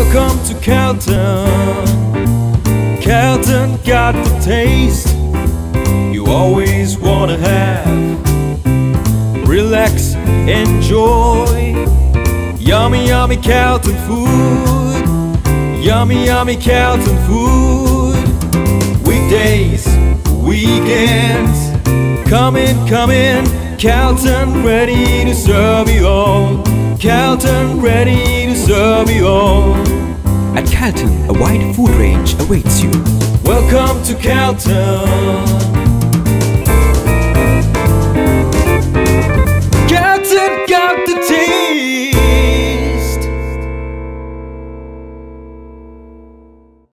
Welcome to Calton. Calton got the taste you always wanna have. Relax, enjoy yummy, yummy Calton food. Yummy, yummy Calton food. Weekdays, weekends, come in, Calton ready to serve you all. Calton ready to serve you all. At Calton, a wide food range awaits you. Welcome to Calton. Calton got the tea.